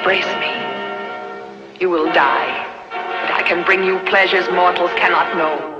embrace me. You will die, but I can bring you pleasures mortals cannot know.